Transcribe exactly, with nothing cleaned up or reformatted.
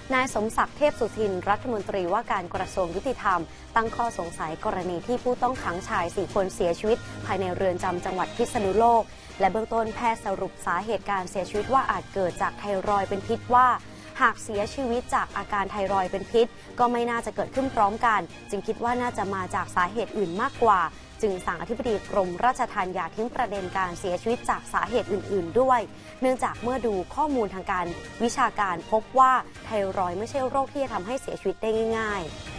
นายสมศักดิ์เทพสุทินรัฐมนตรีว่าการกระทรวงยุติธรรมตั้งข้อสงสัยกรณีที่ผู้ต้องขังชายสี่คนเสียชีวิตภายในเรือนจำจังหวัดพิษณุโลกและเบื้องต้นแพทย์สรุปสาเหตุการเสียชีวิตว่าอาจเกิดจากไทรอยด์เป็นพิษว่าหากเสียชีวิตจากอาการไทรอยด์เป็นพิษก็ไม่น่าจะเกิดขึ้นพร้อมกันจึงคิดว่าน่าจะมาจากสาเหตุอื่นมากกว่าจึงสั่งอธิบดีกรมราชทัณฑ์อย่าทิ้งประเด็นการเสียชีวิตจากสาเหตุอื่นๆด้วยเนื่องจากเมื่อดูข้อมูลทางการวิชาการพบว่าไทรอยด์ไม่ใช่โรคที่จะทำให้เสียชีวิตได้ง่ายๆ